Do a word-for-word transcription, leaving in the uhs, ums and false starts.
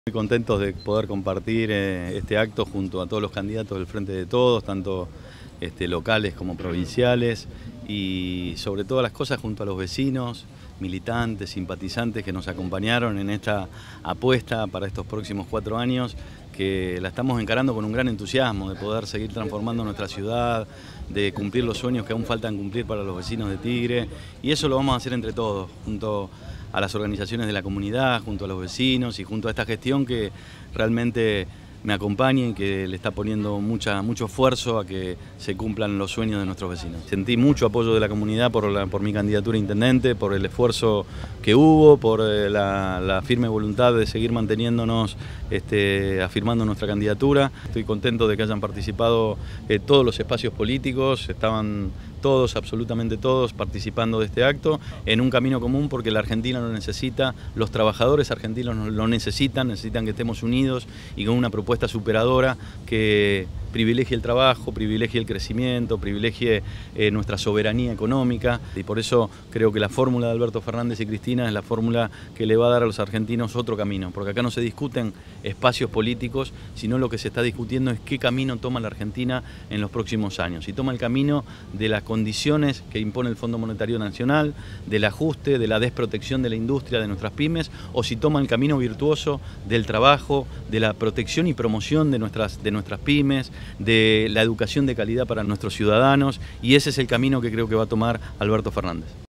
Muy contentos de poder compartir eh, este acto junto a todos los candidatos del Frente de Todos, tanto este, locales como provinciales, y sobre todas las cosas junto a los vecinos, militantes, simpatizantes que nos acompañaron en esta apuesta para estos próximos cuatro años, que la estamos encarando con un gran entusiasmo de poder seguir transformando nuestra ciudad, de cumplir los sueños que aún faltan cumplir para los vecinos de Tigre, y eso lo vamos a hacer entre todos, junto a las organizaciones de la comunidad, junto a los vecinos y junto a esta gestión que realmente me acompaña y que le está poniendo mucha, mucho esfuerzo a que se cumplan los sueños de nuestros vecinos. Sentí mucho apoyo de la comunidad por, la, por mi candidatura a intendente, por el esfuerzo que hubo, por la, la firme voluntad de seguir manteniéndonos, este, afirmando nuestra candidatura. Estoy contento de que hayan participado eh, todos los espacios políticos, estaban todos, absolutamente todos, participando de este acto en un camino común porque la Argentina lo necesita, los trabajadores argentinos lo necesitan, necesitan que estemos unidos y con una propuesta superadora que privilegie el trabajo, privilegie el crecimiento, privilegie eh, nuestra soberanía económica, y por eso creo que la fórmula de Alberto Fernández y Cristina es la fórmula que le va a dar a los argentinos otro camino, porque acá no se discuten espacios políticos, sino lo que se está discutiendo es qué camino toma la Argentina en los próximos años, y toma el camino de las condiciones que impone el Fondo Monetario Nacional, del ajuste, de la desprotección de la industria, de nuestras pymes, o si toma el camino virtuoso del trabajo, de la protección y promoción de nuestras, de nuestras pymes, de la educación de calidad para nuestros ciudadanos, y ese es el camino que creo que va a tomar Alberto Fernández.